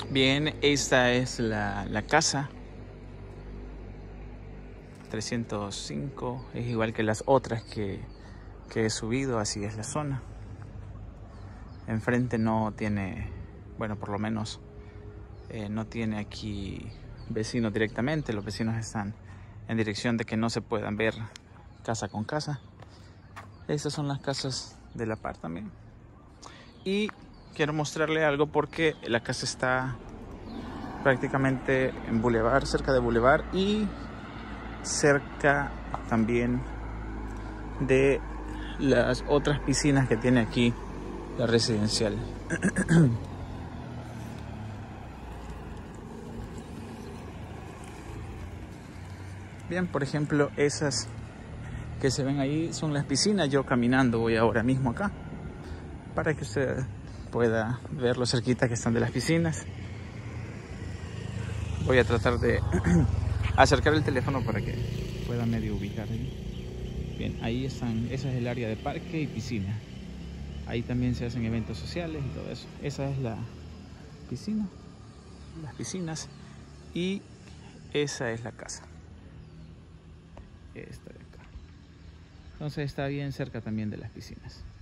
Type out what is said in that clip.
Bien, esta es la casa 305, es igual que las otras que he subido, así es la zona. Enfrente no tiene, bueno, por lo menos no tiene aquí vecinos directamente. Los vecinos están en dirección de que no se puedan ver casa con casa. Estas son las casas de la par también. Y quiero mostrarle algo porque la casa está prácticamente en Boulevard, cerca de Boulevard y cerca también de las otras piscinas que tiene aquí la residencial. Bien, por ejemplo, esas que se ven ahí son las piscinas. Yo caminando voy ahora mismo acá para que usted pueda ver lo cerquita que están de las piscinas. Voy a tratar de acercar el teléfono para que pueda medio ubicar ahí. Bien, ahí están, esa es el área de parque y piscina. Ahí también se hacen eventos sociales y todo eso. Esa es la piscina, las piscinas, y esa es la casa. Esta de acá. Entonces está bien cerca también de las piscinas.